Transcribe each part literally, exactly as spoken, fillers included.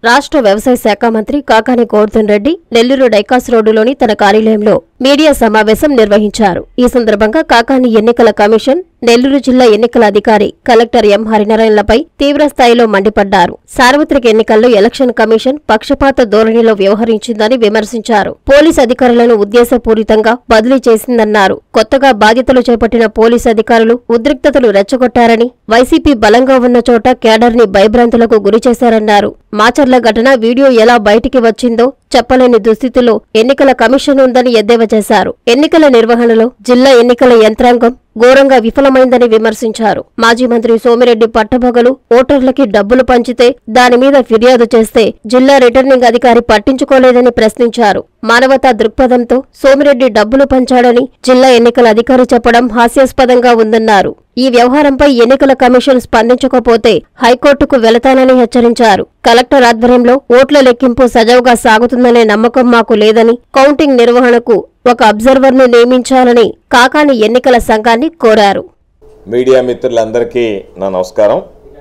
రాష్ట్ర వ్యవసాయ శాఖ మంత్రి కాకాని గోవర్ధన్ రెడ్డి నెల్లూరు డైకాస్ రోడ్డులోని తన కార్యాలయంలో మీడియా సమావేశం నిర్వహించారు. ఈ సందర్భంగా కాకాని ఎన్నికల కమిషన్, నెల్లూరు జిల్లా ఎన్నికల అధికారి కలెక్టర్ ఎం హరినారాయణలపై తీవ్రస్థాయిలో మండిపడ్డారు. సార్వత్రిక ఎన్నికల్లో ఎలక్షన్ కమిషన్ పక్షపాత ధోరణిలో వ్యవహరించిందని విమర్శించారు. పోలీస్ అధికారులను ఉద్దేశపూరితంగా బదిలీ చేసిందన్నారు. కొత్తగా బాధ్యతలు చేపట్టిన పోలీసు అధికారులు ఉద్రిక్తతలు రెచ్చగొట్టారని, వైసీపీ బలంగా ఉన్న చోట కేడర్ ని భయభ్రాంతులకు గురిచేశారన్నారు. మాచర్ల ఘటన వీడియో ఎలా బయటికి వచ్చిందో చెప్పలేని దుస్థితిలో ఎన్నికల కమిషన్ ఉందని ఎద్దేవా చేశారు. ఎన్నికల నిర్వహణలో జిల్లా ఎన్నికల యంత్రాంగం ఘోరంగా విఫలమైందని విమర్శించారు. మాజీ మంత్రి సోమిరెడ్డి పట్టపగలు ఓటర్లకి డబ్బులు పంచితే దాని మీద ఫిర్యాదు చేస్తే జిల్లా రిటర్నింగ్ అధికారి పట్టించుకోలేదని ప్రశ్నించారు. మానవతా దృక్పథంతో సోమిరెడ్డి డబ్బులు పంచాడని జిల్లా ఎన్నికల అధికారి చెప్పడం హాస్యాస్పదంగా ఉందన్నారు. ఈ వ్యవహారంపై ఎన్నికల కమిషన్ స్పందించకపోతే హైకోర్టుకు వెళతానని హెచ్చరించారు. కలెక్టర్ ఆధ్వర్యంలో ఓట్ల లెక్కింపు సజావుగా సాగుతుందనే నమ్మకం మాకు లేదని, కౌంటింగ్ నిర్వహణకు ఒక అబ్జర్వర్ను నియమించాలని కాకాని ఎన్నికల సంఘాన్ని కోరారు. మీడియా మిత్రులందరికీ నా నమస్కారం.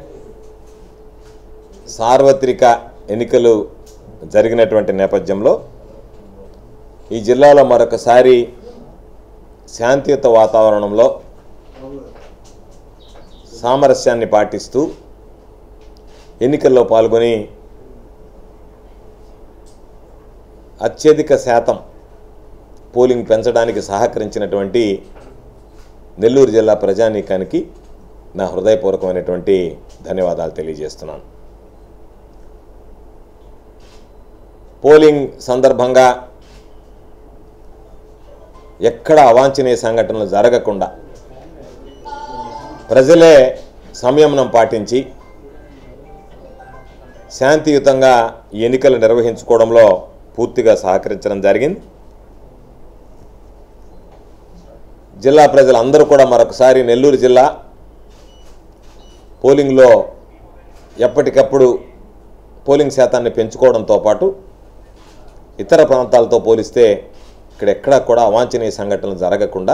సార్వత్రిక ఎన్నికలు జరిగినటువంటి నేపథ్యంలో ఈ జిల్లాలో మరొకసారి శాంతియుత వాతావరణంలో సామరస్యాన్ని పాటిస్తూ ఎన్నికల్లో పాల్గొని అత్యధిక శాతం పోలింగ్ పెంచడానికి సహకరించినటువంటి నెల్లూరు జిల్లా ప్రజానీకానికి నా హృదయపూర్వకమైనటువంటి ధన్యవాదాలు తెలియజేస్తున్నాను. పోలింగ్ సందర్భంగా ఎక్కడ అవాంఛనీయ సంఘటనలు జరగకుండా ప్రజలే సంయమనం పాటించి శాంతియుతంగా ఈ ఎన్నికలు నిర్వహించుకోవడంలో పూర్తిగా సహకరించడం జరిగింది. జిల్లా ప్రజలందరూ కూడా మరొకసారి నెల్లూరు జిల్లా పోలింగ్లో ఎప్పటికప్పుడు పోలింగ్ శాతాన్ని పెంచుకోవడంతో పాటు ఇతర ప్రాంతాలతో పోలిస్తే ఇక్కడ ఎక్కడా కూడా అవాంఛనీయ సంఘటనలు జరగకుండా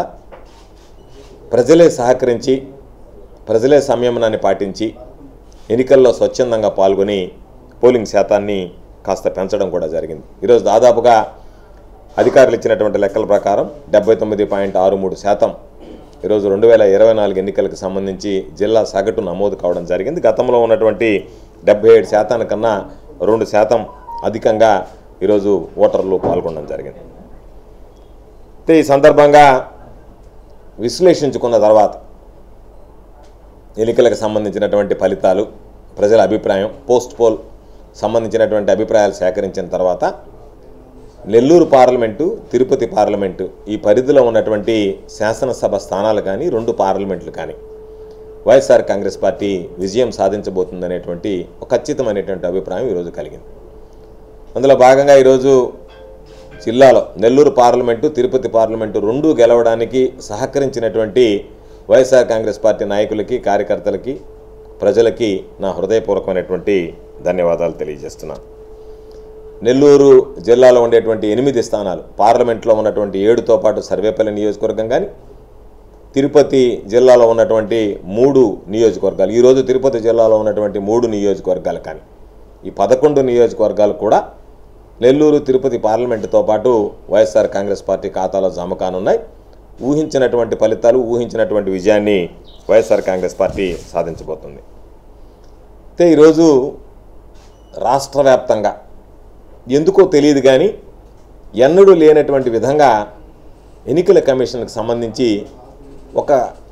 ప్రజలే సహకరించి ప్రజలే సంయమనాన్ని పాటించి ఎన్నికల్లో స్వచ్ఛందంగా పాల్గొని పోలింగ్ శాతాన్ని కాస్త పెంచడం కూడా జరిగింది. ఈరోజు దాదాపుగా అధికారులు ఇచ్చినటువంటి లెక్కల ప్రకారం డెబ్బై తొమ్మిది పాయింట్ ఆరు మూడు శాతం ఈరోజు రెండు వేల ఇరవై నాలుగు ఎన్నికలకు సంబంధించి జిల్లా సగటు నమోదు కావడం జరిగింది. గతంలో ఉన్నటువంటి డెబ్బై ఏడు శాతానికన్నా రెండు శాతం అధికంగా ఈరోజు ఓటర్లు పాల్గొనడం జరిగింది. అయితే ఈ సందర్భంగా విశ్లేషించుకున్న తర్వాత ఎన్నికలకు సంబంధించినటువంటి ఫలితాలు, ప్రజల అభిప్రాయం, పోస్ట్ పోల్ సంబంధించినటువంటి అభిప్రాయాలు సేకరించిన తర్వాత నెల్లూరు పార్లమెంటు, తిరుపతి పార్లమెంటు ఈ పరిధిలో ఉన్నటువంటి శాసనసభ స్థానాలు కానీ రెండు పార్లమెంట్లు కానీ వైఎస్ఆర్ కాంగ్రెస్ పార్టీ విజయం సాధించబోతుందనేటువంటి ఒక ఖచ్చితమైనటువంటి అభిప్రాయం ఈరోజు కలిగింది. అందులో భాగంగా ఈరోజు జిల్లాలో నెల్లూరు పార్లమెంటు, తిరుపతి పార్లమెంటు రెండు గెలవడానికి సహకరించినటువంటి వైఎస్ఆర్ కాంగ్రెస్ పార్టీ నాయకులకి, కార్యకర్తలకి, ప్రజలకి నా హృదయపూర్వకమైనటువంటి ధన్యవాదాలు తెలియజేస్తున్నాను. నెల్లూరు జిల్లాలో ఉండేటువంటి ఎనిమిది స్థానాలు, పార్లమెంట్లో ఉన్నటువంటి ఏడుతో పాటు సర్వేపల్లి నియోజకవర్గం కానీ, తిరుపతి జిల్లాలో ఉన్నటువంటి మూడు నియోజకవర్గాలు, ఈరోజు తిరుపతి జిల్లాలో ఉన్నటువంటి మూడు నియోజకవర్గాలు కానీ, ఈ పదకొండు నియోజకవర్గాలు కూడా నెల్లూరు, తిరుపతి పార్లమెంటుతో పాటు వైఎస్ఆర్ కాంగ్రెస్ పార్టీ ఖాతాలో జమ కానున్నాయి. ఊహించినటువంటి ఫలితాలు, ఊహించినటువంటి విజయాన్ని వైఎస్ఆర్ కాంగ్రెస్ పార్టీ సాధించబోతుంది. అయితే ఈరోజు రాష్ట్ర వ్యాప్తంగా ఎందుకో తెలియదు కానీ ఎన్నడూ లేనటువంటి విధంగా ఎన్నికల కమిషన్కి సంబంధించి ఒక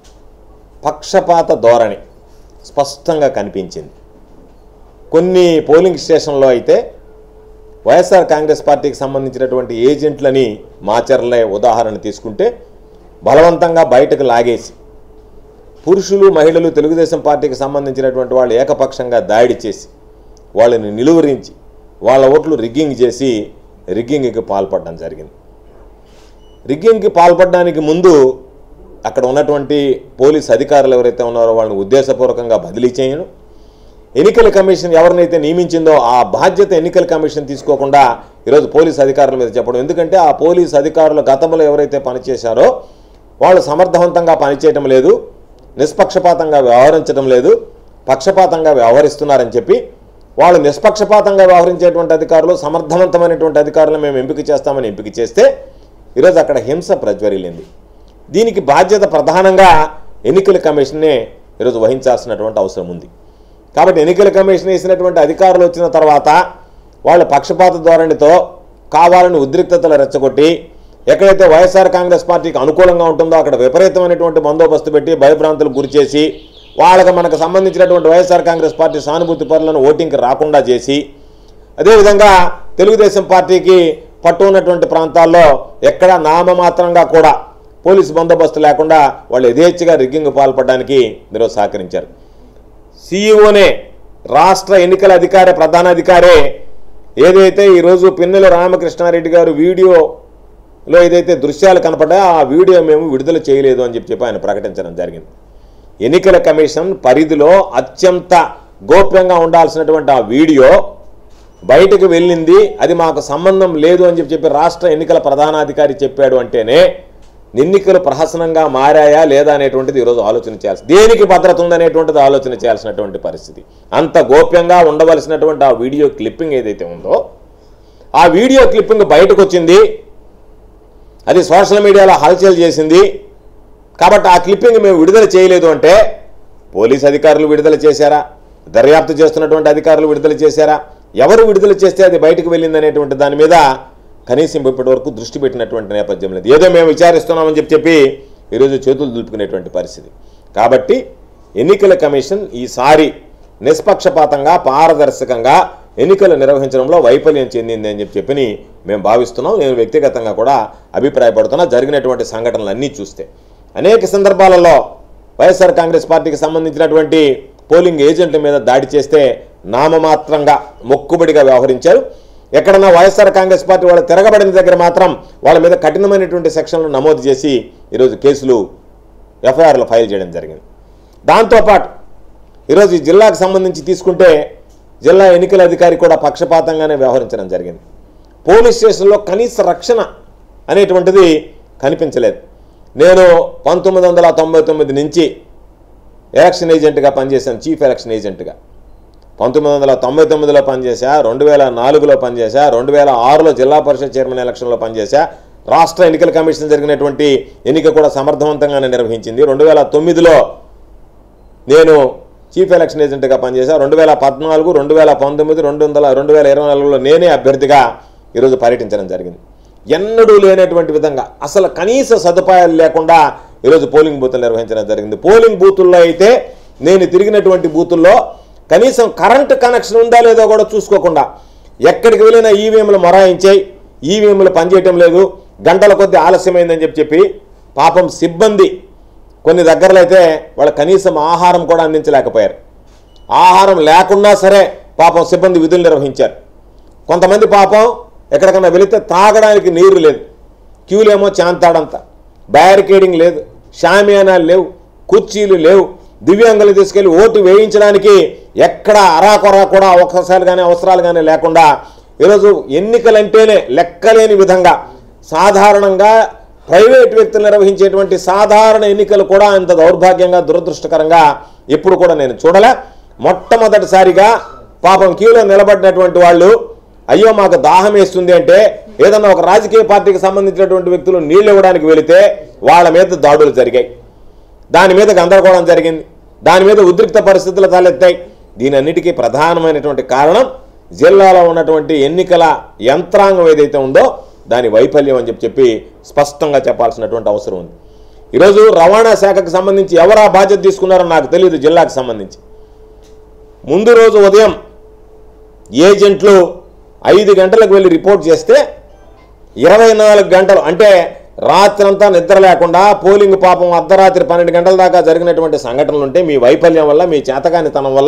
పక్షపాత ధోరణి స్పష్టంగా కనిపించింది. కొన్ని పోలింగ్ స్టేషన్లో అయితే వైఎస్ఆర్ కాంగ్రెస్ పార్టీకి సంబంధించినటువంటి ఏజెంట్లని మాచర్లే ఉదాహరణ తీసుకుంటే బలవంతంగా బయటకు లాగేసి పురుషులు, మహిళలు, తెలుగుదేశం పార్టీకి సంబంధించినటువంటి వాళ్ళు ఏకపక్షంగా దాడి చేసి వాళ్ళని నిలువరించి వాళ్ళ ఓట్లు రిగ్గింగ్ చేసి రిగ్గింగ్కి పాల్పడడం జరిగింది. రిగ్గింగ్కి పాల్పడడానికి ముందు అక్కడ ఉన్నటువంటి పోలీస్ అధికారులు ఎవరైతే ఉన్నారో వాళ్ళని ఉద్దేశపూర్వకంగా బదిలీ చేయడం, ఎన్నికల కమిషన్ ఎవరినైతే నియమించిందో ఆ బాధ్యత ఎన్నికల కమిషన్ తీసుకోకుండా ఈరోజు పోలీస్ అధికారుల మీద చెప్పడం. ఎందుకంటే ఆ పోలీస్ అధికారులు గతంలో ఎవరైతే పనిచేశారో వాళ్ళు సమర్థవంతంగా పనిచేయటం లేదు, నిష్పక్షపాతంగా వ్యవహరించడం లేదు, పక్షపాతంగా వ్యవహరిస్తున్నారని చెప్పి వాళ్ళు నిష్పక్షపాతంగా వ్యవహరించేటువంటి అధికారులు, సమర్థవంతమైనటువంటి అధికారులు మేము ఎంపిక చేస్తామని ఎంపిక చేస్తే ఈరోజు అక్కడ హింస ప్రజ్వరిల్లింది. దీనికి బాధ్యత ప్రధానంగా ఎన్నికల కమిషన్నే ఈరోజు వహించాల్సినటువంటి అవసరం ఉంది. కాబట్టి ఎన్నికల కమిషన్ వేసినటువంటి అధికారులు వచ్చిన తర్వాత వాళ్ళ పక్షపాత ధోరణితో కావాలని ఉద్రిక్తతలు రెచ్చగొట్టి ఎక్కడైతే వైఎస్ఆర్ కాంగ్రెస్ పార్టీకి అనుకూలంగా ఉంటుందో అక్కడ విపరీతమైనటువంటి బందోబస్తు పెట్టి భయభ్రాంతులకు గురి చేసి వాళ్ళకి మనకు సంబంధించినటువంటి వైఎస్ఆర్ కాంగ్రెస్ పార్టీ సానుభూతి పరులను ఓటింగ్కి రాకుండా చేసి, అదేవిధంగా తెలుగుదేశం పార్టీకి పట్టు ఉన్నటువంటి ప్రాంతాల్లో ఎక్కడ నామమాత్రంగా కూడా పోలీసు బందోబస్తు లేకుండా వాళ్ళు యథేచ్ఛగా రిగ్గింగ్ పాల్పడడానికి మీరు సహకరించారు. సీఈఓనే రాష్ట్ర ఎన్నికల అధికారి ప్రధాన అధికారే ఏదైతే ఈరోజు పిన్నెల రామకృష్ణారెడ్డి గారు వీడియోలో ఏదైతే దృశ్యాలు కనపడ్డాయో ఆ వీడియో మేము విడుదల చేయలేదు అని చెప్పి చెప్పి ఆయన ప్రకటించడం జరిగింది. ఎన్నికల కమిషన్ పరిధిలో అత్యంత గోప్యంగా ఉండాల్సినటువంటి ఆ వీడియో బయటకు వెళ్ళింది, అది మాకు సంబంధం లేదు అని చెప్పి చెప్పి రాష్ట్ర ఎన్నికల ప్రధానాధికారి చెప్పాడు అంటేనే ఎన్నికలు ప్రహసనంగా మారాయా లేదా అనేటువంటిది ఈరోజు ఆలోచన చేయాల్సి, దేనికి భద్రత ఉందనేటువంటిది ఆలోచన చేయాల్సినటువంటి పరిస్థితి. అంత గోప్యంగా ఉండవలసినటువంటి ఆ వీడియో క్లిప్పింగ్ ఏదైతే ఉందో ఆ వీడియో క్లిప్పింగ్ బయటకు వచ్చింది, అది సోషల్ మీడియాలో హల్చల్ చేసింది. కాబట్టి ఆ క్లిప్పింగ్ మేము విడుదల చేయలేదు అంటే పోలీస్ అధికారులు విడుదల చేశారా, దర్యాప్తు చేస్తున్నటువంటి అధికారులు విడుదల చేశారా, ఎవరు విడుదల చేస్తే అది బయటకు వెళ్ళిందనేటువంటి దాని మీద కనీసం ఇప్పటి వరకు దృష్టి పెట్టినటువంటి నేపథ్యం లేదు. ఏదో మేము విచారిస్తున్నామని చెప్పి చెప్పి ఈరోజు చేతులు దులుపుకునేటువంటి పరిస్థితి. కాబట్టి ఎన్నికల కమిషన్ ఈసారి నిష్పక్షపాతంగా పారదర్శకంగా ఎన్నికలు నిర్వహించడంలో వైఫల్యం చెందింది అని చెప్పి చెప్పి మేము భావిస్తున్నాం. నేను వ్యక్తిగతంగా కూడా అభిప్రాయపడుతున్నా. జరిగినటువంటి సంఘటనలన్నీ చూస్తే అనేక సందర్భాలలో వైఎస్ఆర్ కాంగ్రెస్ పార్టీకి సంబంధించినటువంటి పోలింగ్ ఏజెంట్ల మీద దాడి చేస్తే నామమాత్రంగా మొక్కుబడిగా వ్యవహరించారు. ఎక్కడన్నా వైఎస్ఆర్ కాంగ్రెస్ పార్టీ వాళ్ళు తిరగబడిన దగ్గర మాత్రం వాళ్ళ మీద కఠినమైనటువంటి సెక్షన్లు నమోదు చేసి ఈరోజు కేసులు ఎఫ్ఐఆర్లు ఫైల్ చేయడం జరిగింది. దాంతోపాటు ఈరోజు ఈ జిల్లాకు సంబంధించి తీసుకుంటే జిల్లా ఎన్నికల అధికారి కూడా పక్షపాతంగానే వ్యవహరించడం జరిగింది. పోలీస్ స్టేషన్లో కనీస రక్షణ అనేటువంటిది కనిపించలేదు. నేను పంతొమ్మిది వందల తొంభై తొమ్మిది నుంచి ఎలక్షన్ ఏజెంట్గా పనిచేశాను, చీఫ్ ఎలక్షన్ ఏజెంట్గా. పంతొమ్మిది వందల తొంభై తొమ్మిదిలో పనిచేశా, రెండు వేల నాలుగులో పనిచేశా, రెండు వేల ఆరులో జిల్లా పరిషత్ చైర్మన్ ఎలక్షన్లో పనిచేశా. రాష్ట్ర ఎన్నికల కమిషన్ జరిగినటువంటి ఎన్నిక కూడా సమర్థవంతంగానే నిర్వహించింది. రెండు వేల తొమ్మిదిలో నేను చీఫ్ ఎలక్షన్ ఏజెంట్గా పనిచేశా. రెండు వేల పద్నాలుగు రెండు వేల పంతొమ్మిది రెండు వందల రెండు వేల ఇరవై నాలుగులో నేనే అభ్యర్థిగా ఈరోజు పర్యటించడం జరిగింది. ఎన్నడూ లేనటువంటి విధంగా అసలు కనీస సదుపాయాలు లేకుండా ఈరోజు పోలింగ్ బూతులు నిర్వహించడం జరిగింది. పోలింగ్ బూతుల్లో అయితే నేను తిరిగినటువంటి బూతుల్లో కనీసం కరెంటు కనెక్షన్ ఉందా లేదో కూడా చూసుకోకుండా ఎక్కడికి వెళ్ళినా ఈవీఎంలు మొరాయించాయి, ఈవీఎంలు పనిచేయటం లేదు, గంటల కొద్ది ఆలస్యమైందని చెప్పి చెప్పి పాపం సిబ్బంది కొన్ని దగ్గరలో అయితే వాళ్ళ కనీసం ఆహారం కూడా అందించలేకపోయారు. ఆహారం లేకున్నా సరే పాపం సిబ్బంది విధులు నిర్వహించారు. కొంతమంది పాపం ఎక్కడికన్నా వెళితే తాగడానికి నీరు లేదు, క్యూలేమో చాంతాడంతా, బ్యారికేడింగ్ లేదు, షామియానాలు లేవు, కుర్చీలు లేవు. దివ్యాంగులు తీసుకెళ్లి ఓటు వేయించడానికి ఎక్కడ అరాకొరా కూడా ఒక్కసారి కానీ అవసరాలు కానీ లేకుండా ఈరోజు ఎన్నికలంటేనే లెక్కలేని విధంగా సాధారణంగా ప్రైవేట్ వ్యక్తులు నిర్వహించేటువంటి సాధారణ ఎన్నికలు కూడా అంత దౌర్భాగ్యంగా దురదృష్టకరంగా ఎప్పుడు కూడా నేను చూడలే. మొట్టమొదటిసారిగా పాపం క్యూలో నిలబడినటువంటి వాళ్ళు అయ్యో మాకు దాహం వేస్తుంది అంటే ఏదన్నా ఒక రాజకీయ పార్టీకి సంబంధించినటువంటి వ్యక్తులు నీళ్ళు ఇవ్వడానికి వెళితే వాళ్ళ మీద దాడులు జరిగాయి, దాని మీద గందరగోళం జరిగింది, దాని మీద ఉద్రిక్త పరిస్థితులు తలెత్తాయి. దీనన్నిటికీ ప్రధానమైనటువంటి కారణం జిల్లాలో ఉన్నటువంటి ఎన్నికల యంత్రాంగం ఏదైతే ఉందో దాని వైఫల్యం అని చెప్పి చెప్పి స్పష్టంగా చెప్పాల్సినటువంటి అవసరం ఉంది. ఈరోజు రవాణా శాఖకు సంబంధించి ఎవరు ఆ బాధ్యత తీసుకున్నారో నాకు తెలియదు. జిల్లాకు సంబంధించి ముందు రోజు ఉదయం ఏజెంట్లు ఐదు గంటలకు వెళ్ళి రిపోర్ట్ చేస్తే ఇరవై నాలుగు గంటలు అంటే రాత్రంతా నిద్ర లేకుండా పోలింగ్ పాపం అర్ధరాత్రి పన్నెండు గంటల దాకా జరిగినటువంటి సంఘటనలు ఉంటే మీ వైఫల్యం వల్ల, మీ చేతకానితనం వల్ల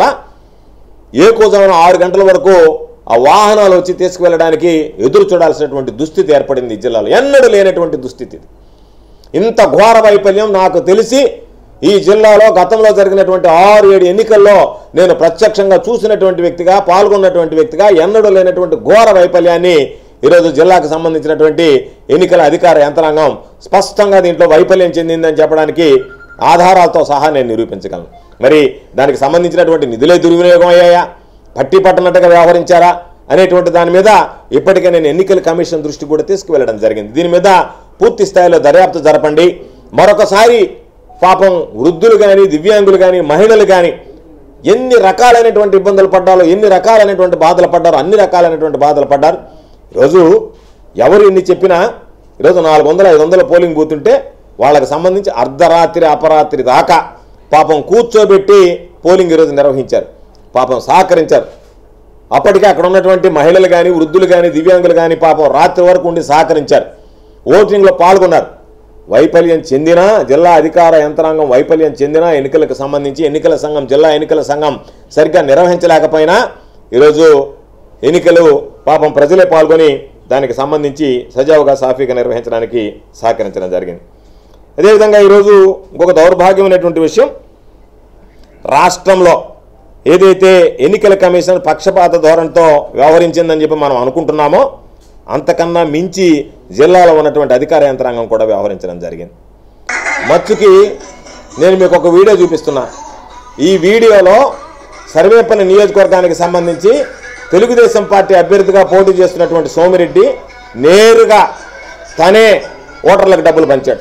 ఏకోజామున ఆరు గంటల వరకు ఆ వాహనాలు వచ్చి తీసుకువెళ్ళడానికి ఎదురు చూడాల్సినటువంటి దుస్థితి ఏర్పడింది ఈ జిల్లాలో. ఎన్నడూ లేనటువంటి దుస్థితి. ఇంత ఘోర వైఫల్యం నాకు తెలిసి ఈ జిల్లాలో గతంలో జరిగినటువంటి ఆరు ఏడు ఎన్నికల్లో నేను ప్రత్యక్షంగా చూసినటువంటి వ్యక్తిగా, పాల్గొన్నటువంటి వ్యక్తిగా ఎన్నడూ లేనటువంటి ఘోర వైఫల్యాన్ని ఈరోజు జిల్లాకు సంబంధించినటువంటి ఎన్నికల అధికార యంత్రాంగం స్పష్టంగా దీంట్లో వైఫల్యం చెందిందని చెప్పడానికి ఆధారాలతో సహా నేను నిరూపించగలను. మరి దానికి సంబంధించినటువంటి నిధులే దుర్వినియోగం అయ్యాయా, పట్టి పట్టనట్టుగా వ్యవహరించారా అనేటువంటి దాని మీద ఇప్పటికే నేను ఎన్నికల కమిషన్ దృష్టి కూడా తీసుకువెళ్ళడం జరిగింది. దీని మీద పూర్తి స్థాయిలో దర్యాప్తు జరపండి. మరొకసారి పాపం వృద్ధులు కానీ, దివ్యాంగులు కానీ, మహిళలు కానీ ఎన్ని రకాలైనటువంటి ఇబ్బందులు పడ్డారో, ఎన్ని రకాలైనటువంటి బాధలు పడ్డారో, అన్ని రకాలైనటువంటి బాధలు పడ్డారు. ఈరోజు ఎవరు ఎన్ని చెప్పినా ఈరోజు నాలుగు వందల ఐదు వందల పోలింగ్ బూత్ ఉంటే వాళ్ళకి సంబంధించి అర్ధరాత్రి అపరాత్రి దాకా పాపం కూర్చోబెట్టి పోలింగ్ ఈరోజు నిర్వహించారు. పాపం సహకరించారు. అప్పటికే అక్కడ ఉన్నటువంటి మహిళలు కానీ, వృద్ధులు కానీ, దివ్యాంగులు కానీ పాపం రాత్రి వరకు ఉండి సహకరించారు. ఓటింగ్లో పాల్గొన్నారు. వైఫల్యం చెందిన జిల్లా అధికార యంత్రాంగం వైఫల్యం చెందిన ఎన్నికలకు సంబంధించి ఎన్నికల సంఘం జిల్లా ఎన్నికల సంఘం సరిగ్గా నిర్వహించలేకపోయినా ఈరోజు ఎన్నికలు పాపం ప్రజలే పాల్గొని దానికి సంబంధించి సజావుగా సాఫీగా నిర్వహించడానికి సహకరించడం జరిగింది. అదేవిధంగా ఈరోజు ఇంకొక దౌర్భాగ్యమైనటువంటి విషయం, రాష్ట్రంలో ఏదైతే ఎన్నికల కమిషన్ పక్షపాత ధోరణితో వ్యవహరించిందని చెప్పి మనం అనుకుంటున్నామో అంతకన్నా మించి జిల్లాలో ఉన్నటువంటి అధికార యంత్రాంగం కూడా వ్యవహరించడం జరిగింది. మచ్చుకి నేను మీకు ఒక వీడియో చూపిస్తున్నా. ఈ వీడియోలో సర్వేపల్లి నియోజకవర్గానికి సంబంధించి తెలుగుదేశం పార్టీ అభ్యర్థిగా పోటీ చేస్తున్నటువంటి సోమిరెడ్డి నేరుగా తనే ఓటర్లకు డబ్బులు పంచాడు.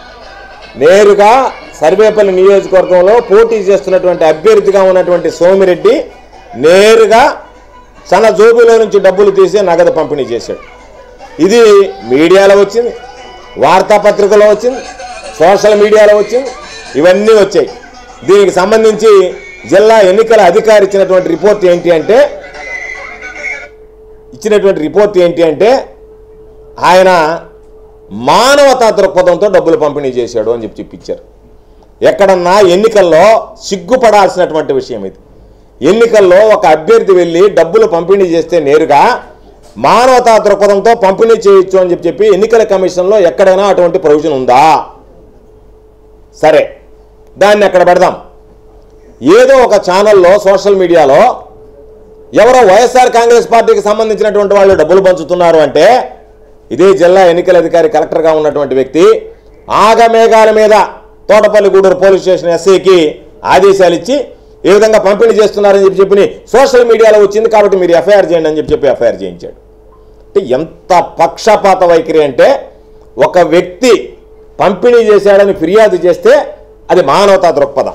నేరుగా సర్వేపల్లి నియోజకవర్గంలో పోటీ చేస్తున్నటువంటి అభ్యర్థిగా ఉన్నటువంటి సోమిరెడ్డి నేరుగా తన జోబులో నుంచి డబ్బులు తీసి నగదు పంపిణీ చేశాడు. ఇది మీడియాలో వచ్చింది, వార్తాపత్రికలో వచ్చింది, సోషల్ మీడియాలో వచ్చింది, ఇవన్నీ వచ్చాయి. దీనికి సంబంధించి జిల్లా ఎన్నికల అధికారి ఇచ్చినటువంటి రిపోర్ట్ ఏంటి అంటే ఇచ్చినటువంటి రిపోర్ట్ ఏంటి అంటే ఆయన మానవతా దృక్పథంతో డబ్బులు పంపిణీ చేశాడు అని చెప్పి చెప్పించారు. ఎక్కడన్నా ఎన్నికల్లో సిగ్గుపడాల్సినటువంటి విషయం ఇది. ఎన్నికల్లో ఒక అభ్యర్థి వెళ్ళి డబ్బులు పంపిణీ చేస్తే నేరుగా మానవతా దృక్పథంతో పంపిణీ చేయొచ్చు అని చెప్పి చెప్పి ఎన్నికల కమిషన్లో ఎక్కడైనా అటువంటి ప్రొవిజన్ ఉందా? సరే, దాన్ని ఎక్కడ పెడదాం. ఏదో ఒక ఛానల్లో సోషల్ మీడియాలో ఎవరో వైఎస్ఆర్ కాంగ్రెస్ పార్టీకి సంబంధించినటువంటి వాళ్ళు డబ్బులు పంచుతున్నారు అంటే ఇదే జిల్లా ఎన్నికల అధికారి కలెక్టర్గా ఉన్నటువంటి వ్యక్తి ఆగమేఘాల మీద తోటపల్లి గూడూరు పోలీస్ స్టేషన్ ఎస్ఐకి ఆదేశాలు ఇచ్చి ఏ విధంగా పంపిణీ చేస్తున్నారని చెప్పి చెప్పి సోషల్ మీడియాలో వచ్చింది కాబట్టి మీరు ఎఫ్ఐఆర్ చేయండి అని చెప్పి చెప్పి ఎఫ్ఐఆర్ చేయించాడు. అంటే ఎంత పక్షపాత వైఖరి అంటే ఒక వ్యక్తి పంపిణీ చేశాడని ఫిర్యాదు చేస్తే అది మానవతా దృక్పథం.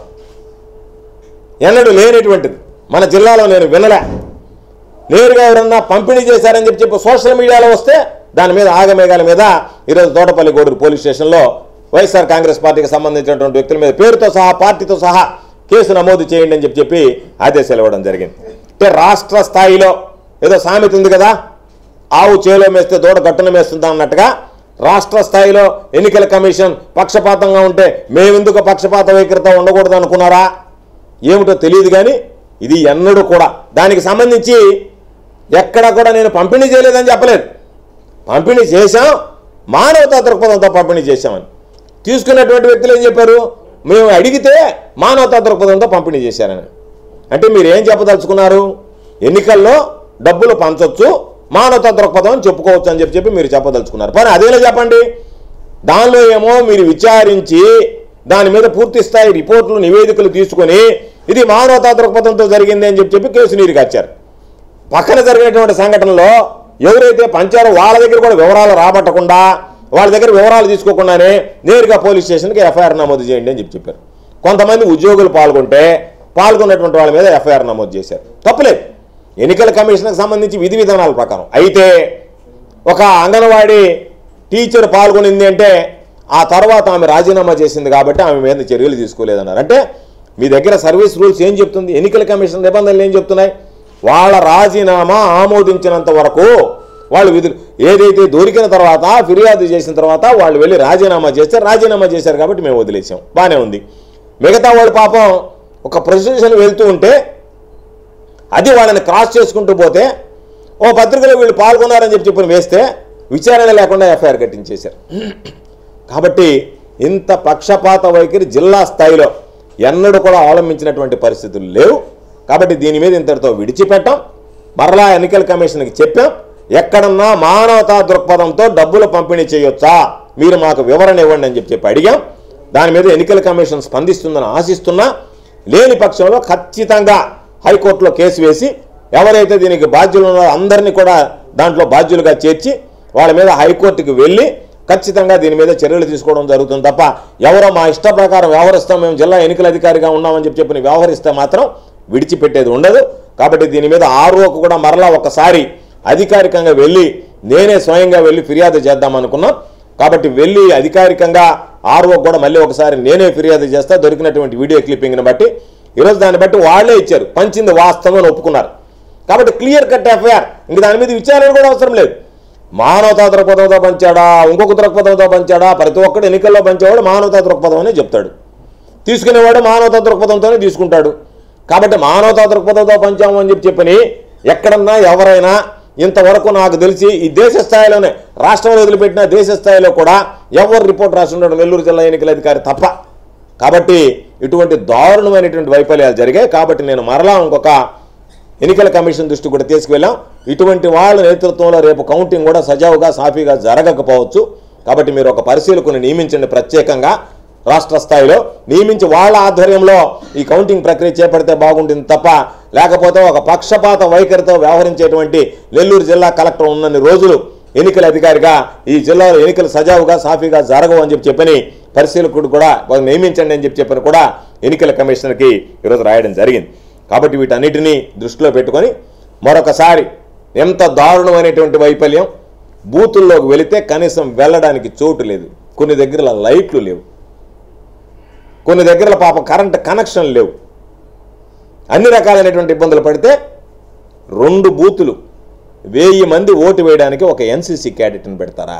ఎన్నడూ లేనటువంటిది మన జిల్లాలో నేను వినలే. నేరుగా ఎవరన్నా పంపిణీ చేశారని చెప్పి చెప్పి సోషల్ మీడియాలో వస్తే దాని మీద ఆగమేఘాల మీద ఈరోజు తోటపల్లి గూడూరు పోలీస్ స్టేషన్లో వైఎస్ఆర్ కాంగ్రెస్ పార్టీకి సంబంధించినటువంటి వ్యక్తుల మీద పేరుతో సహా పార్టీతో సహా కేసు నమోదు చేయండి అని చెప్పి చెప్పి ఆదేశాలు ఇవ్వడం జరిగింది. అంటే రాష్ట్ర స్థాయిలో ఏదో సామెత ఉంది కదా, ఆవు చేలో మేస్తే దూడ గట్టున మేస్తుందా అన్నట్టుగా రాష్ట్ర స్థాయిలో ఎన్నికల కమిషన్ పక్షపాతంగా ఉంటే మేమెందుకు పక్షపాత వైఖరితో ఉండకూడదు అనుకున్నారా? ఏమిటో తెలియదు. కానీ ఇది ఎన్నడూ కూడా దానికి సంబంధించి ఎక్కడ కూడా నేను పంపిణీ చేయలేదని చెప్పలేదు. పంపిణీ చేశాం, మానవతా దృక్పథంతో పంపిణీ చేశామని. తీసుకున్నటువంటి వ్యక్తులు ఏం చెప్పారు? మేము అడిగితే మానవతా దృక్పథంతో పంపిణీ చేశారని. అంటే మీరు ఏం చెప్పదలుచుకున్నారు? ఎన్నికల్లో డబ్బులు పంచొచ్చు, మానవతా దృక్పథం అని చెప్పుకోవచ్చు అని చెప్పి చెప్పి మీరు చెప్పదలుచుకున్నారు. కానీ అదేలా చెప్పండి. దానిలో ఏమో మీరు విచారించి దాని మీద పూర్తి స్థాయి రిపోర్టులు నివేదికలు తీసుకొని ఇది మానవతా దృక్పథంతో జరిగింది అని చెప్పి చెప్పి కేసు నీరు కాచారు. పక్కన జరిగినటువంటి సంఘటనలో ఎవరైతే పంచారో వాళ్ళ దగ్గర కూడా వివరాలు రాబట్టకుండా వాళ్ళ దగ్గర వివరాలు తీసుకోకుండానే నేరుగా పోలీస్ స్టేషన్కి ఎఫ్ఐఆర్ నమోదు చేయండి అని చెప్పి చెప్పారు. కొంతమంది ఉద్యోగులు పాల్గొంటే పాల్గొన్నటువంటి వాళ్ళ మీద ఎఫ్ఐఆర్ నమోదు చేశారు. తప్పులేదు, ఎన్నికల కమిషన్కి సంబంధించి విధి విధానాల ప్రకారం. అయితే ఒక అంగన్వాడీ టీచర్ పాల్గొనింది అంటే ఆ తర్వాత ఆమె రాజీనామా చేసింది కాబట్టి ఆమె మీద చర్యలు తీసుకోలేదన్నారు. అంటే మీ దగ్గర సర్వీస్ రూల్స్ ఏం చెప్తుంది? ఎన్నికల కమిషన్ నిబంధనలు ఏం చెప్తున్నాయి? వాళ్ళ రాజీనామా ఆమోదించినంత వరకు వాళ్ళు విధులు ఏదైతే దొరికిన తర్వాత ఫిర్యాదు చేసిన తర్వాత వాళ్ళు వెళ్ళి రాజీనామా చేస్తే రాజీనామా చేశారు కాబట్టి మేము వదిలేసాం, బాగానే ఉంది. మిగతా వాళ్ళు పాపం ఒక ప్రొసెషన్ వెళ్తూ ఉంటే అది వాళ్ళని క్రాస్ చేసుకుంటూ పోతే ఓ పత్రికలో వీళ్ళు పాల్గొన్నారని చెప్పి చెప్పి వేస్తే విచారణ లేకుండా ఎఫ్ఐఆర్ కట్టించేశారు. కాబట్టి ఇంత పక్షపాత వైఖరి జిల్లా స్థాయిలో ఎన్నడూ కూడా అవలంబించినటువంటి పరిస్థితులు లేవు. కాబట్టి దీని మీద ఇంతటితో విడిచిపెట్టాం. మరలా ఎన్నికల కమిషన్కి చెప్పాం, ఎక్కడన్నా మానవతా దృక్పథంతో డబ్బులు పంపిణీ చేయొచ్చా, మీరు మాకు వివరణ ఇవ్వండి అని చెప్పి చెప్పి అడిగాం. దాని మీద ఎన్నికల కమిషన్ స్పందిస్తుందని ఆశిస్తున్నా. లేని పక్షంలో ఖచ్చితంగా హైకోర్టులో కేసు వేసి ఎవరైతే దీనికి బాధ్యులు ఉన్నారో అందరినీ కూడా దాంట్లో బాధ్యులుగా చేర్చి వాళ్ళ మీద హైకోర్టుకి వెళ్ళి ఖచ్చితంగా దీని మీద చర్యలు తీసుకోవడం జరుగుతుంది తప్ప ఎవరో మా ఇష్ట ప్రకారం వ్యవహరిస్తాం, మేము జిల్లా ఎన్నికల అధికారిగా ఉన్నామని చెప్పి చెప్పి వ్యవహరిస్తే మాత్రం విడిచిపెట్టేది ఉండదు. కాబట్టి దీని మీద ఆర్ఓకు కూడా మరలా ఒకసారి అధికారికంగా వెళ్ళి నేనే స్వయంగా వెళ్ళి ఫిర్యాదు చేద్దామనుకున్నాం. కాబట్టి వెళ్ళి అధికారికంగా ఆర్ఓకు కూడా మళ్ళీ ఒకసారి నేనే ఫిర్యాదు చేస్తా దొరికినటువంటి వీడియో క్లిప్పింగ్ని బట్టి. ఈరోజు దాన్ని బట్టి వాళ్లే ఇచ్చారు, పంచింది వాస్తవం అని ఒప్పుకున్నారు. కాబట్టి క్లియర్ కట్ ఎఫ్ఐఆర్, ఇంక దాని మీద విచారణ కూడా అవసరం లేదు. మానవతా దృక్పథంతో పంచాడా, ఇంకొక దృక్పథంతో పంచాడా, ప్రతి ఒక్కడు ఎన్నికల్లో పంచేవాడు మానవతా దృక్పథం అనే చెప్తాడు, తీసుకునేవాడు మానవతా దృక్పథంతోనే తీసుకుంటాడు. కాబట్టి మానవతా దృక్పథంతో పంచాము అని చెప్పి చెప్పని ఎక్కడన్నా ఎవరైనా ఇంతవరకు నాకు తెలిసి ఈ దేశ స్థాయిలోనే, రాష్ట్రంలో వదిలిపెట్టిన దేశ స్థాయిలో కూడా ఎవరు రిపోర్ట్ రాస్తున్నాడు నెల్లూరు జిల్లా ఎన్నికల అధికారి తప్ప. కాబట్టి ఇటువంటి దారుణమైనటువంటి వైఫల్యాలు జరిగాయి. కాబట్టి నేను మరలా ఇంకొక ఎన్నికల కమిషన్ దృష్టి కూడా తీసుకువెళ్ళాం. ఇటువంటి వాళ్ళ నేతృత్వంలో రేపు కౌంటింగ్ కూడా సజావుగా సాఫీగా జరగకపోవచ్చు. కాబట్టి మీరు ఒక పరిశీలకుని నియమించండి, ప్రత్యేకంగా రాష్ట్ర స్థాయిలో నియమించి వాళ్ళ ఆధ్వర్యంలో ఈ కౌంటింగ్ ప్రక్రియ చేపడితే బాగుంటుంది తప్ప, లేకపోతే ఒక పక్షపాత వైఖరితో వ్యవహరించేటువంటి నెల్లూరు జిల్లా కలెక్టర్ ఉన్నన్ని రోజులు ఎన్నికల అధికారిగా ఈ జిల్లాలో ఎన్నికలు సజావుగా సాఫీగా జరగవు అని చెప్పి చెప్పని పరిశీలకుడు కూడా నియమించండి అని చెప్పి చెప్పని కూడా ఎన్నికల కమిషనర్కి ఈరోజు రాయడం జరిగింది. కాబట్టి వీటన్నిటినీ దృష్టిలో పెట్టుకొని మరొకసారి ఎంత దారుణమైనటువంటి వైఫల్యం, బూతుల్లోకి వెళితే కనీసం వెళ్ళడానికి చోటు లేదు, కొన్ని దగ్గర లైట్లు లేవు, కొన్ని దగ్గర పాపం కరెంట్ కనెక్షన్ లేవు, అన్ని రకాలైనటువంటి ఇబ్బందులు పడితే రెండు బూతులు వెయ్యి మంది ఓటు వేయడానికి ఒక ఎన్సీసీ క్యాడెట్ని పెడతారా?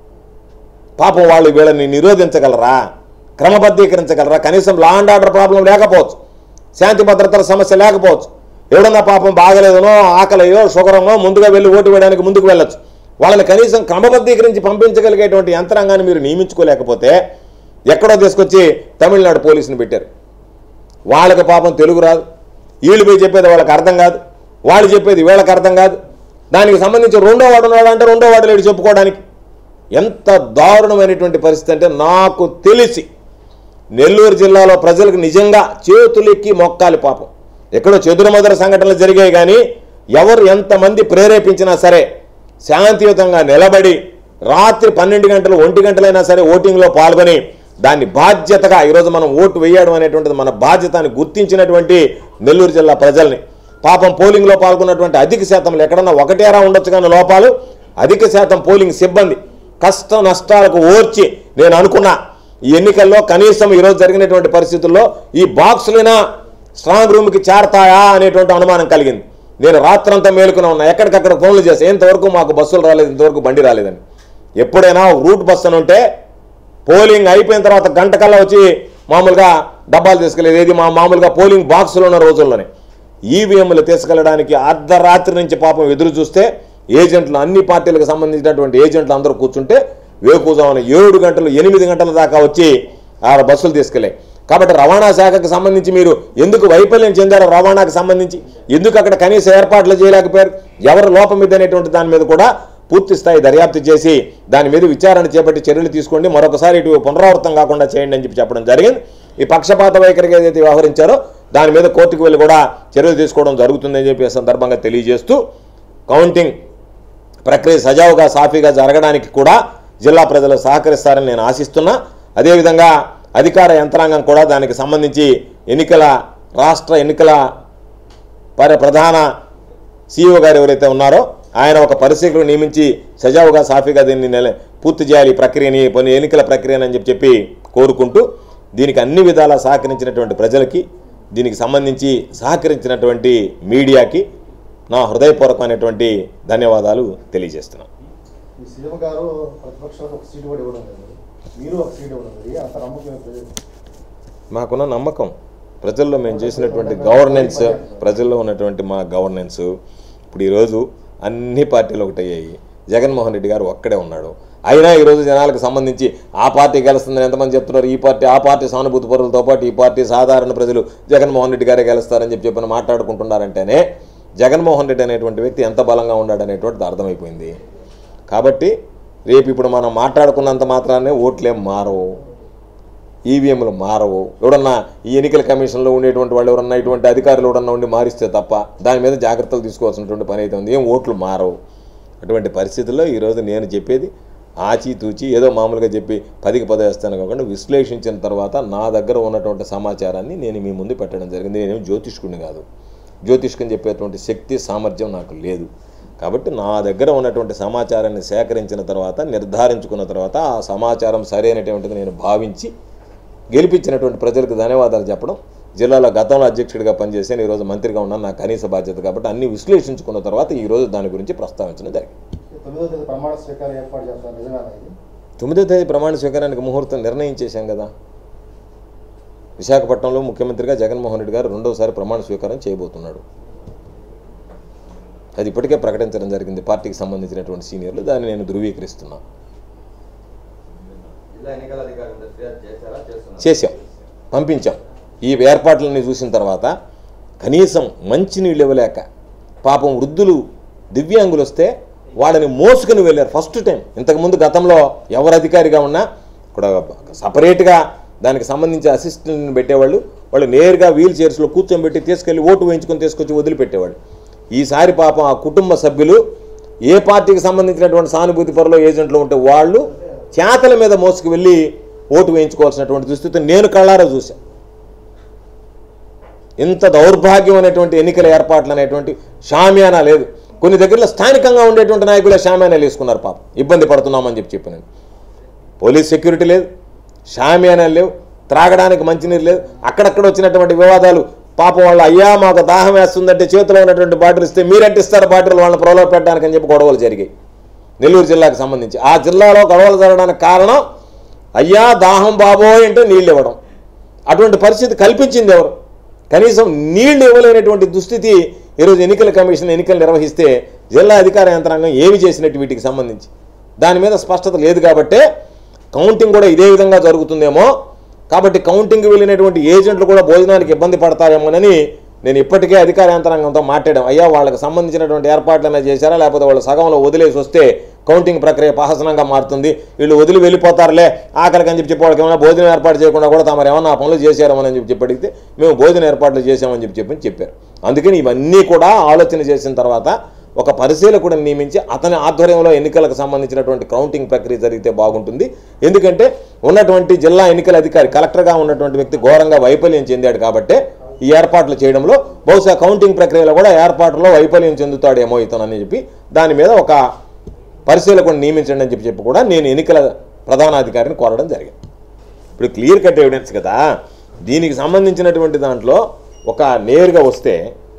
పాపం వాళ్ళు వీళ్ళని నిరోధించగలరా, క్రమబద్ధీకరించగలరా? కనీసం లా అండ్ ఆర్డర్ ప్రాబ్లం లేకపోవచ్చు, శాంతి భద్రతల సమస్య లేకపోవచ్చు, ఎవడన్నా పాపం బాగలేదనో ఆకలియో షుగరనో ముందుగా వెళ్ళి ఓటు వేయడానికి ముందుకు వెళ్ళొచ్చు. వాళ్ళని కనీసం క్రమబద్ధీకరించి పంపించగలిగేటువంటి యంత్రాంగాన్ని మీరు నియమించుకోలేకపోతే ఎక్కడో తీసుకొచ్చి తమిళనాడు పోలీసుని పెట్టారు. వాళ్ళకి పాపం తెలుగు రాదు, వీళ్ళు పోయి చెప్పేది వాళ్ళకి అర్థం కాదు, వాళ్ళు చెప్పేది వీళ్ళకి అర్థం కాదు. దానికి సంబంధించి రెండో వాడు ఉన్నాడు అంటే రెండో వాడు లేడు చెప్పుకోవడానికి. ఎంత దారుణమైనటువంటి పరిస్థితి అంటే, నాకు తెలిసి నెల్లూరు జిల్లాలో ప్రజలకు నిజంగా చేతులెక్కి మొక్కాలి పాపం. ఎక్కడో చెదురుమదురు సంఘటనలు జరిగాయి కానీ ఎవరు ఎంతమంది ప్రేరేపించినా సరే శాంతియుతంగా నిలబడి రాత్రి పన్నెండు గంటలు ఒంటి గంటలైనా సరే ఓటింగ్లో పాల్గొని దాన్ని బాధ్యతగా ఈరోజు మనం ఓటు వేయడం అనేటువంటిది మన బాధ్యత అని గుర్తించినటువంటి నెల్లూరు జిల్లా ప్రజల్ని, పాపం పోలింగ్లో పాల్గొన్నటువంటి అధిక శాతంలో ఎక్కడన్నా ఒకటేరా ఉండొచ్చు కానీ లోపాలు, అధిక శాతం పోలింగ్ సిబ్బంది కష్ట నష్టాలకు ఓర్చి నేను అనుకున్నా ఈ ఎన్నికల్లో కనీసం ఈరోజు జరిగినటువంటి పరిస్థితుల్లో ఈ బాక్సులైనా స్ట్రాంగ్ రూమ్కి చేరతాయా అనేటువంటి అనుమానం కలిగింది. నేను రాత్రంతా మేలుకుని ఉన్నా, ఎక్కడికక్కడ ఫోన్లు చేస్తే ఇంతవరకు మాకు బస్సులు రాలేదు, ఇంతవరకు బండి రాలేదని. ఎప్పుడైనా రూట్ బస్సు అని ఉంటే పోలింగ్ అయిపోయిన తర్వాత గంట కల్లా వచ్చి మామూలుగా డబ్బాలు తీసుకెళ్ళేది, ఏది మా మామూలుగా పోలింగ్ బాక్సులు ఉన్న రోజుల్లోనే. ఈవీఎంలు తీసుకెళ్ళడానికి అర్ధరాత్రి నుంచి పాపం ఎదురు చూస్తే ఏజెంట్లు, అన్ని పార్టీలకు సంబంధించినటువంటి ఏజెంట్లు అందరూ కూర్చుంటే వేకుజామున ఏడు గంటలు ఎనిమిది గంటల దాకా వచ్చి ఆ బస్సులు తీసుకెళ్ళాయి. కాబట్టి రవాణా శాఖకు సంబంధించి మీరు ఎందుకు వైఫల్యం చెందారో, రవాణాకు సంబంధించి ఎందుకు అక్కడ కనీస ఏర్పాట్లు చేయలేకపోయారు, ఎవరు లోపం మీద అనేటువంటి దాని మీద కూడా పూర్తి స్థాయి దర్యాప్తు చేసి దాని మీద విచారణ చేపట్టి చర్యలు తీసుకోండి, మరొకసారి ఇటు పునరావృతం కాకుండా చేయండి అని చెప్పి చెప్పడం జరిగింది. ఈ పక్షపాత వైఖరిగా ఏదైతే వ్యవహరించారో దాని మీద కోర్టుకు వెళ్ళి కూడా చర్యలు తీసుకోవడం జరుగుతుందని చెప్పి సందర్భంగా తెలియజేస్తూ, కౌంటింగ్ ప్రక్రియ సజావుగా సాఫీగా జరగడానికి కూడా జిల్లా ప్రజలు సహకరిస్తారని నేను ఆశిస్తున్నా. అదేవిధంగా అధికార యంత్రాంగం కూడా దానికి సంబంధించి ఎన్నికల రాష్ట్ర ఎన్నికల పరి ప్రధాన సీఈఓ గారు ఎవరైతే ఉన్నారో ఆయన ఒక పరిశీలకులు నియమించి సజావుగా సాఫీగా దీన్ని నెల పూర్తి చేయాలి ఈ ప్రక్రియని, కొన్ని ఎన్నికల ప్రక్రియని అని చెప్పి చెప్పి కోరుకుంటూ, దీనికి అన్ని విధాలా సహకరించినటువంటి ప్రజలకి, దీనికి సంబంధించి సహకరించినటువంటి మీడియాకి నా హృదయపూర్వకమైనటువంటి ధన్యవాదాలు తెలియజేస్తున్నాను. మాకున్న నమ్మకం ప్రజల్లో మేము చేసినటువంటి గవర్నెన్స్, ప్రజల్లో ఉన్నటువంటి మా గవర్నెన్స్. ఇప్పుడు ఈరోజు అన్ని పార్టీలు ఒకటయ్యాయి, జగన్మోహన్ రెడ్డి గారు ఒక్కడే ఉన్నాడు. అయినా ఈరోజు జనాలకు సంబంధించి ఆ పార్టీ గెలుస్తుందని ఎంతమంది చెప్తున్నారు, ఈ పార్టీ ఆ పార్టీ సానుభూతి పరులతో పాటు ఈ పార్టీ సాధారణ ప్రజలు జగన్మోహన్ రెడ్డి గారే గెలుస్తారని చెప్పి చెప్పని మాట్లాడుకుంటున్నారంటేనే జగన్మోహన్ రెడ్డి అనేటువంటి వ్యక్తి ఎంత బలంగా ఉన్నాడనేటువంటిది అర్థమైపోయింది. కాబట్టి రేపు ఇప్పుడు మనం మాట్లాడుకున్నంత మాత్రానే ఓట్లేం మారవు. ఈవీఎంలు మారవు. ఎవరన్నా ఈ ఎన్నికల కమిషన్లో ఉండేటువంటి వాళ్ళు ఎవరన్నా ఇటువంటి అధికారులు ఎవరన్నా ఉండి మారిస్తే తప్ప దాని మీద జాగ్రత్తలు తీసుకోవాల్సినటువంటి పని అయితే ఉంది. ఏం ఓట్లు మారవు. అటువంటి పరిస్థితుల్లో ఈరోజు నేను చెప్పేది ఆచితూచి ఏదో మామూలుగా చెప్పి పదికి పది వేస్తాను కాకుండా విశ్లేషించిన తర్వాత నా దగ్గర ఉన్నటువంటి సమాచారాన్ని నేను మీ ముందు పెట్టడం జరిగింది. నేనేం జ్యోతిష్కుడిని కాదు. జ్యోతిష్కని చెప్పేటువంటి శక్తి సామర్థ్యం నాకు లేదు. కాబట్టి నా దగ్గర ఉన్నటువంటి సమాచారాన్ని సేకరించిన తర్వాత నిర్ధారించుకున్న తర్వాత ఆ సమాచారం సరైనటువంటిది నేను భావించి గెలిపించినటువంటి ప్రజలకు ధన్యవాదాలు చెప్పడం. జిల్లాలో గతంలో అధ్యక్షుడిగా పనిచేసాను, ఈరోజు మంత్రిగా ఉన్నాను, నాకు కనీస బాధ్యత. కాబట్టి అన్ని విశ్లేషించుకున్న తర్వాత ఈరోజు దాని గురించి ప్రస్తావించడం జరిగింది. తొమ్మిదో తేదీ ప్రమాణ స్వీకారానికి ముహూర్తం నిర్ణయించేశాం కదా. విశాఖపట్నంలో ముఖ్యమంత్రిగా జగన్మోహన్ రెడ్డి గారు రెండోసారి ప్రమాణ స్వీకారం చేయబోతున్నాడు. అది ఇప్పటికే ప్రకటించడం జరిగింది పార్టీకి సంబంధించినటువంటి సీనియర్లు. దాన్ని నేను ధృవీకరిస్తున్నా. చేశాం, పంపించాం. ఈ ఏర్పాట్లన్నీ చూసిన తర్వాత కనీసం మంచినీళ్ళు ఇవ్వలేక పాపం వృద్ధులు దివ్యాంగులు వస్తే వాళ్ళని మోసుకుని వెళ్ళారు ఫస్ట్ టైం. ఇంతకుముందు గతంలో ఎవరు అధికారిగా ఉన్నా కూడా సపరేట్గా దానికి సంబంధించి అసిస్టెంట్ని పెట్టేవాళ్ళు. వాళ్ళు నేరుగా వీల్ చైర్స్లో కూర్చోబెట్టి తీసుకెళ్ళి ఓటు వేయించుకొని తీసుకొచ్చి వదిలిపెట్టేవాళ్ళు. ఈసారి పాపం ఆ కుటుంబ సభ్యులు ఏ పార్టీకి సంబంధించినటువంటి సానుభూతి పరులో ఏజెంట్లు ఉంటే వాళ్ళు చేతల మీద మోసుకు వెళ్ళి ఓటు వేయించుకోవాల్సినటువంటి దుస్థితి నేను కళ్ళారా చూశాను. ఇంత దౌర్భాగ్యం అనేటువంటి ఎన్నికల ఏర్పాట్లు అనేటువంటి షామియానా లేదు. కొన్ని దగ్గరలో స్థానికంగా ఉండేటువంటి నాయకులే షామియానాలు వేసుకున్నారు. పాపం ఇబ్బంది పడుతున్నామని చెప్పి చెప్పి నేను పోలీస్ సెక్యూరిటీ లేదు, షామియానాలు లేవు, త్రాగడానికి మంచినీరు లేదు. అక్కడక్కడ వచ్చినటువంటి వివాదాలు పాపం వాళ్ళు అయ్యా మాకు దాహం వేస్తుందంటే చేతిలో ఉన్నటువంటి బాటిల్ ఇస్తే మీరంటిస్తారు బాటిల్ వాళ్ళని ప్రలోభ పెట్టడానికి అని చెప్పి గొడవలు జరిగాయి నెల్లూరు జిల్లాకు సంబంధించి. ఆ జిల్లాలో గొడవలు జరగడానికి కారణం అయ్యా దాహం బాబోయ్ అంటే నీళ్ళు ఇవ్వడం. అటువంటి పరిస్థితి కల్పించింది ఎవరు? కనీసం నీళ్లు ఇవ్వలేనటువంటి దుస్థితి ఈరోజు ఎన్నికల కమిషన్ ఎన్నికలు నిర్వహిస్తే జిల్లా అధికార యంత్రాంగం ఏమి చేసినట్టు వీటికి సంబంధించి దాని మీద స్పష్టత లేదు. కాబట్టే కౌంటింగ్ కూడా ఇదే విధంగా జరుగుతుందేమో. కాబట్టి కౌంటింగ్ వెళ్ళినటువంటి ఏజెంట్లు కూడా భోజనానికి ఇబ్బంది పడతారేమోనని నేను ఇప్పటికే అధికార యంత్రాంగంతో మాట్లాడాం. అయ్యా వాళ్ళకి సంబంధించినటువంటి ఏర్పాట్లైనా చేశారా, లేకపోతే వాళ్ళు సగంలో వదిలేసి వస్తే కౌంటింగ్ ప్రక్రియ పహసనంగా మారుతుంది, వీళ్ళు వదిలి వెళ్ళిపోతారులే ఆఖరికి అని చెప్పి చెప్పి వాళ్ళకి ఏమైనా భోజనం ఏర్పాటు చేయకుండా కూడా తమరు ఏమన్నా ఆ పనులు చేశారేమని చెప్పి చెప్పి అడిగితే మేము భోజన ఏర్పాట్లు చేసామని చెప్పి చెప్పి చెప్పారు. అందుకని ఇవన్నీ కూడా ఆలోచన చేసిన తర్వాత ఒక పరిశీలకుడిని నియమించి అతని ఆధ్వర్యంలో ఎన్నికలకు సంబంధించినటువంటి కౌంటింగ్ ప్రక్రియ జరిగితే బాగుంటుంది. ఎందుకంటే ఉన్నటువంటి జిల్లా ఎన్నికల అధికారి కలెక్టర్గా ఉన్నటువంటి వ్యక్తి ఘోరంగా వైఫల్యం చెందాడు. కాబట్టి ఈ ఏర్పాట్లు చేయడంలో బహుశా కౌంటింగ్ ప్రక్రియలో కూడా ఏర్పాట్లలో వైఫల్యం చెందుతాడేమో ఇతను అని చెప్పి దాని మీద ఒక పరిశీలకుడిని నియమించండి అని చెప్పి చెప్పి కూడా నేను ఎన్నికల ప్రధానాధికారిని కోరడం జరిగింది. ఇప్పుడు క్లియర్ కట్ ఎవిడెన్స్ కదా. దీనికి సంబంధించినటువంటి దాంట్లో ఒక నేరుగా వస్తే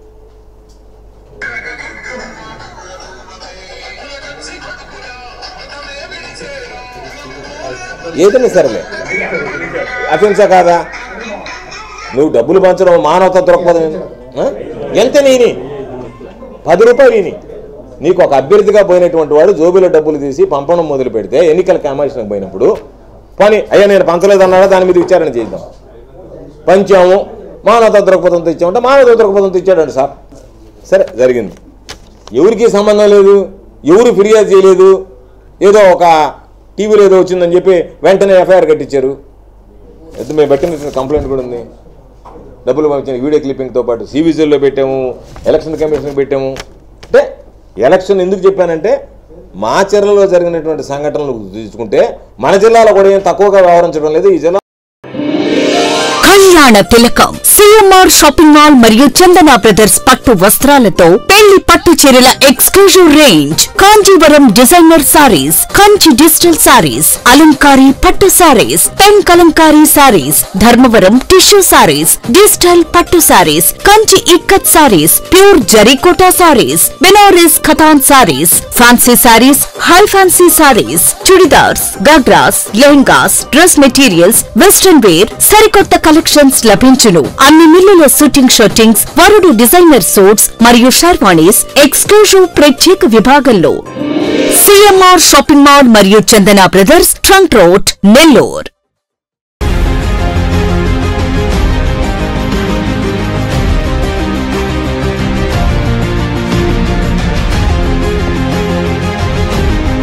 ఏదైనా సరేలే అఫెన్సా కాదా? నువ్వు డబ్బులు పంచడం మానవత దృక్పథం ఎంత నీని పది రూపాయలు ఈని నీకు ఒక అభ్యర్థిగా పోయినటువంటి వాడు జోబీలో డబ్బులు తీసి పంపడం మొదలు పెడితే ఎన్నికల కమిషన్కి పోయినప్పుడు పని అయ్యా నేను పంచలేదన్నాడా దాని మీద విచారణ చేద్దాం. పంచాము మానవత దృక్పథంతో ఇచ్చామంటే మానవత దృక్పథంతో ఇచ్చాడండి సార్. సరే జరిగింది. ఎవరికి సంబంధం లేదు, ఎవరు ఫిర్యాదు చేయలేదు, ఏదో ఒక టీవీలో ఏదో వచ్చిందని చెప్పి వెంటనే ఎఫ్ఐఆర్ కట్టించారు. అయితే మేము పెట్టిన కంప్లైంట్ కూడా ఉంది. డబ్బులు పంపించిన వీడియో క్లిప్పింగ్తో పాటు సివిజిల్లో పెట్టాము, ఎలక్షన్ కమిషన్కి పెట్టాము. అంటే ఎలక్షన్ ఎందుకు చెప్పానంటే మాచర్లలో జరిగినటువంటి సంఘటనలు తీసుకుంటే మన జిల్లాలో కూడా ఏం తక్కువగా వ్యవహరించడం లేదు. ఈ జిల్లా కళ్యాణ తిలకం సిఎంఆర్ షాపింగ్ మాల్ మరియు చందన బ్రదర్స్ పట్టు వస్త్రాలతో పెళ్లి పట్టు చీరల exclusive range, Kanjeevaram designer sarees, Kanchi digital sarees, అలంకారీ పట్టు sarees, pen Kalamkari sarees, Dharmavaram tissue sarees, digital పట్టు sarees, Kanchi ikat sarees, pure జరీకోటా sarees, Banaras Katan sarees, fancy sarees, high fancy sarees, churidars, ghagras, lehengas, dress materials, western wear, సరికొత్త కలెక్షన్స్ లభించును. అన్ని మిల్లుల షూటింగ్ షర్టింగ్స్, వరుడు డిజైనర్ సూట్స్ మరియు షర్వాణీస్ ఎక్స్క్లూజివ్ ప్రత్యేక విభాగంలో. సిఎంఆర్ షాపింగ్ మాల్ మరియు Chandana brothers, trunk road, Nellore.